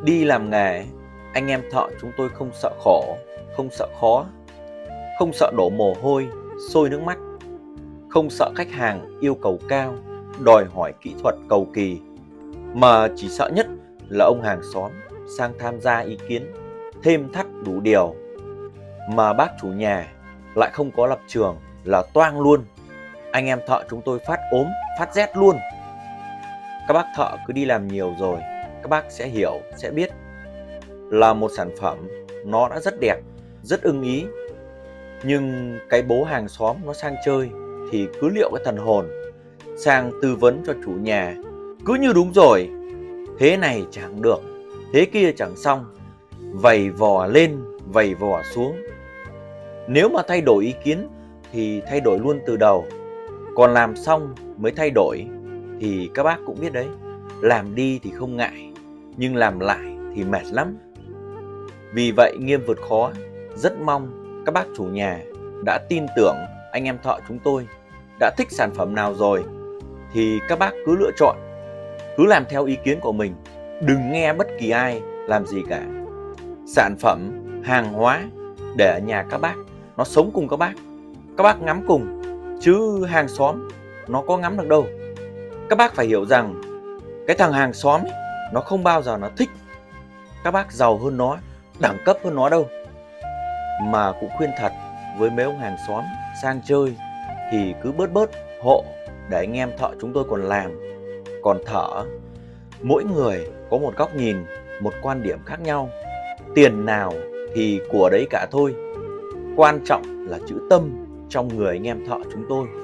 Đi làm nghề, anh em thợ chúng tôi không sợ khổ, không sợ khó, không sợ đổ mồ hôi, sôi nước mắt, không sợ khách hàng yêu cầu cao, đòi hỏi kỹ thuật cầu kỳ, mà chỉ sợ nhất là ông hàng xóm sang tham gia ý kiến, thêm thắt đủ điều. Mà bác chủ nhà lại không có lập trường là toang luôn. Anh em thợ chúng tôi phát ốm, phát rét luôn. Các bác thợ cứ đi làm nhiều rồi, các bác sẽ hiểu, sẽ biết là một sản phẩm nó đã rất đẹp, rất ưng ý. Nhưng cái bố hàng xóm nó sang chơi thì cứ liệu cái thần hồn, sang tư vấn cho chủ nhà cứ như đúng rồi, thế này chẳng được, thế kia chẳng xong, vầy vò lên, vầy vò xuống. Nếu mà thay đổi ý kiến thì thay đổi luôn từ đầu, còn làm xong mới thay đổi thì các bác cũng biết đấy, làm đi thì không ngại, nhưng làm lại thì mệt lắm. Vì vậy Nghiêm vượt khó rất mong các bác chủ nhà đã tin tưởng anh em thợ chúng tôi, đã thích sản phẩm nào rồi thì các bác cứ lựa chọn, cứ làm theo ý kiến của mình, đừng nghe bất kỳ ai làm gì cả. Sản phẩm, hàng hóa để ở nhà các bác, nó sống cùng các bác ngắm cùng, chứ hàng xóm nó có ngắm được đâu. Các bác phải hiểu rằng cái thằng hàng xóm ấy, nó không bao giờ nó thích các bác giàu hơn nó, đẳng cấp hơn nó đâu. Mà cũng khuyên thật với mấy ông hàng xóm sang chơi thì cứ bớt bớt hộ để anh em thợ chúng tôi còn làm. Còn thợ, mỗi người có một góc nhìn, một quan điểm khác nhau. Tiền nào thì của đấy cả thôi. Quan trọng là chữ tâm trong người anh em thợ chúng tôi.